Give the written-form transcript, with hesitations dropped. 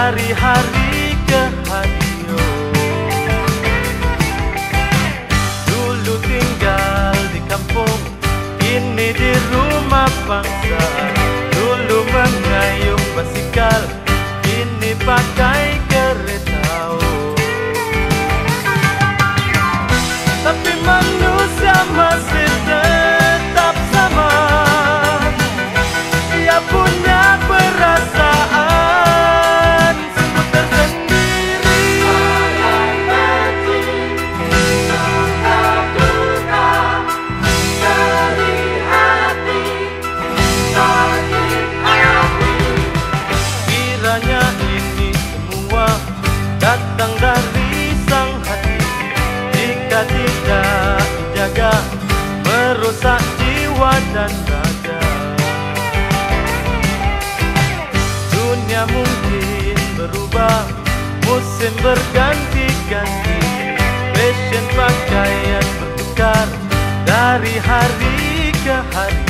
dari hari ke hari. Dulu tinggal di kampung, kini di rumah bangsa. Dulu mengayuh basikal, kini pakai kereta. Tapi manusia masih tetap sama. Dia punya perasaan sungguh tersendiri. Kiranya ini semua datang dari sang hati. Jika tidak dijaga, merusak jiwa dan raga. Dunia mungkin berubah, musim berganti-ganti, fashion pakaian bertukar dari hari ke hari.